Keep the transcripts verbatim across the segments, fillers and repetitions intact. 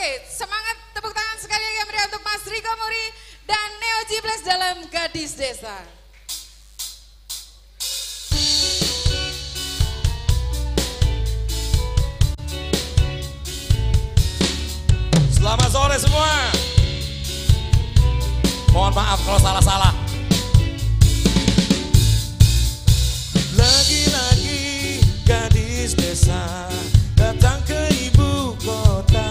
Oke, semangat tepuk tangan sekali lagi yang meriah untuk Mas Riko Muri dan Neo Jibles dalam Gadis Desa. Selamat sore semua. Mohon maaf kalau salah-salah. Lagi-lagi gadis desa datang ke ibu kota.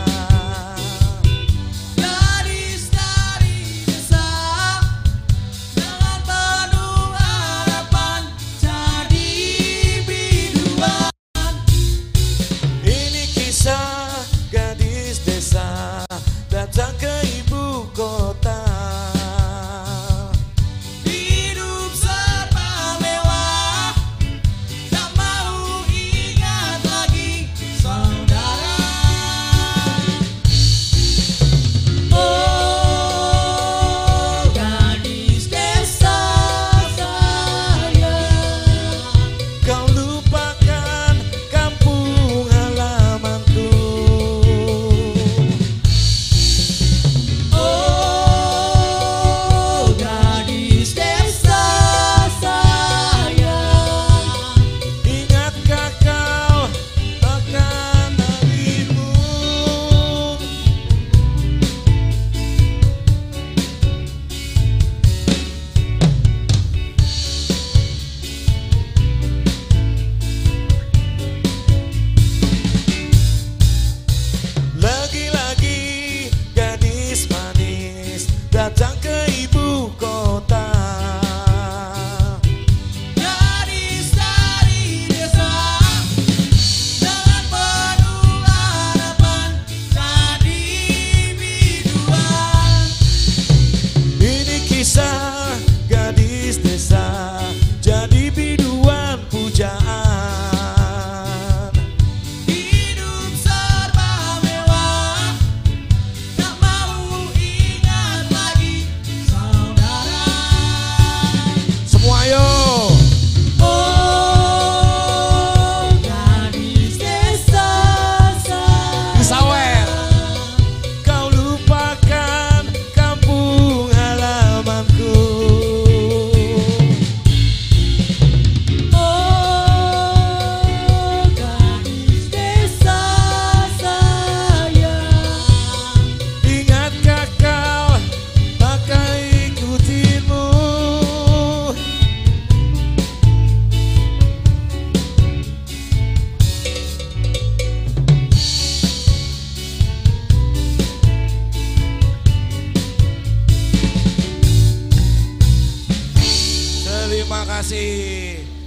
Gadis dari desa dengan penuh harapan jadi biduan. Ini kisah gadis desa datang ke ibu kota. Hidup serba mewah, tak mau ingat lagi saudara. Oh, gadis desa saya, kau lupakan kampung halamanku. Oh, gadis desa saya, ingatkah kau akan dirimu? Lagi-lagi gadis manis datang ke ibu kota. Gadis dari desa dengan penuh harapan jadi biduan. Ini kisah gadis desa jadi biduan pujaan. Hidup serba mewah, tak mau ingat lagi saudara. Semua yo. Oh, gadis desa saya, Sawer, kau lupakan kampung halamanku. Oh, gadis desa saya, ingatkah kau akan ikutinmu? Terima kasih.